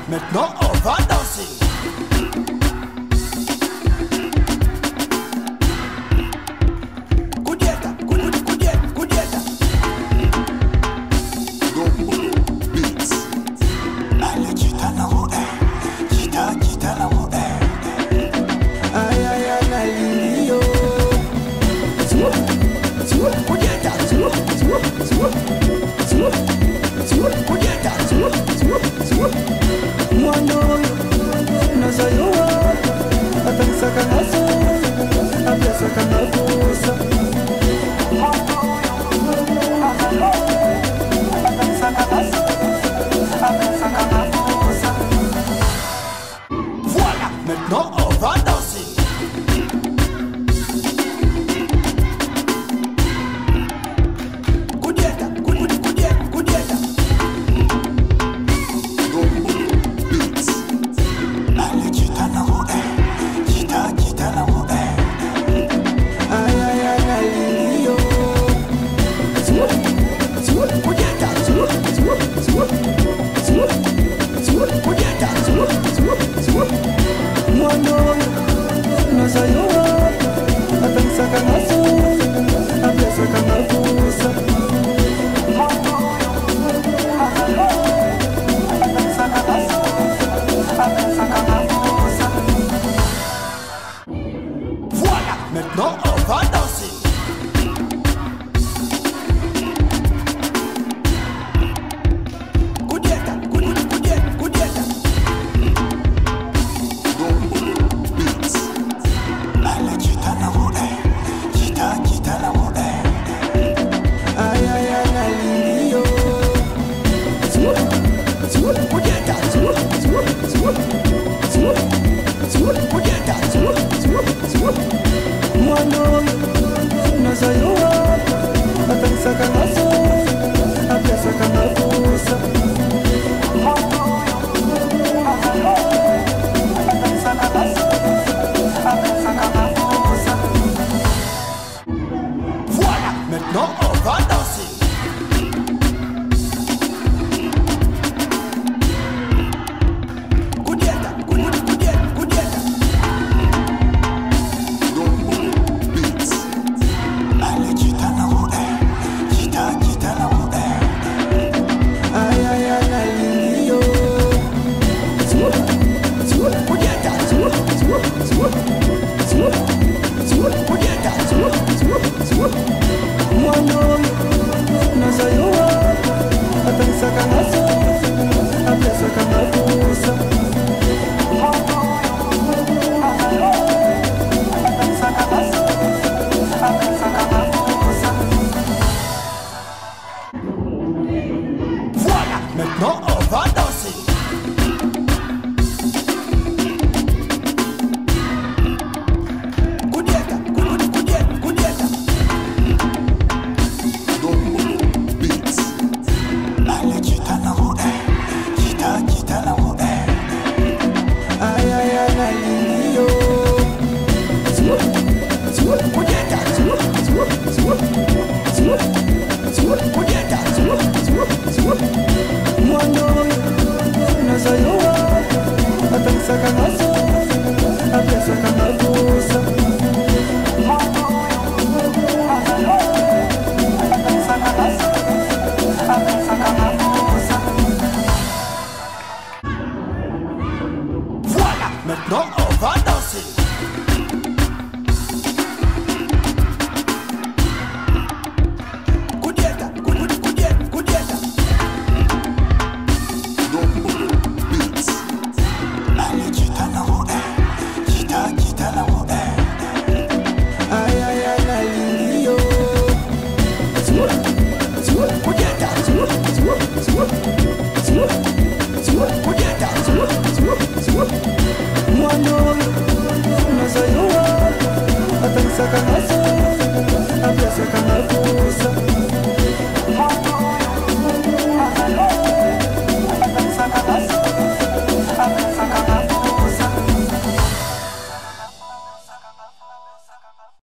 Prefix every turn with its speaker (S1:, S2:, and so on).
S1: Maintenant on va danser. Kudieta, kudieta, kudieta.
S2: Beats.
S1: Allez, kita na mo kita na mo Ay ay ay ay yo. Kudieta, kudieta. Mwana nazayoa atanisaka nazo apesaka navusa Voilà, maintenant on va danser. Kudieta, kudieta, kudieta.
S2: Beats.
S1: Allez, kita na mo kita na mo Ay ay ay ay yo. Kudieta, kudieta. Mwana nazayoa atanisaka nazo apesaka navusa Voilà, maintenant on va danser. Kudieta, kudieta, kudieta.
S2: Beats.
S1: Allez, kita na mo kita na mo Ay ay ay ay yo. Kudieta, kudieta. Mwana nazayoa atanisaka nazo apesaka navusa Voilà, maintenant on va danser. Kudieta, kudieta, kudieta.
S2: Beats.
S1: Allez, kita na mo kita na mo Ay ay ay ay yo. Kudieta, kudieta. Mwana nazayoa atanisaka nazo apesaka navusa Voilà, maintenant on va danser. Kudieta, kudieta, kudieta.
S2: Beats.
S1: Allez, kita na mo kita na mo Ay ay ay ay yo. Kudieta, kudieta. Mwana nazayoa atanisaka nazo apesaka navusa Voilà, maintenant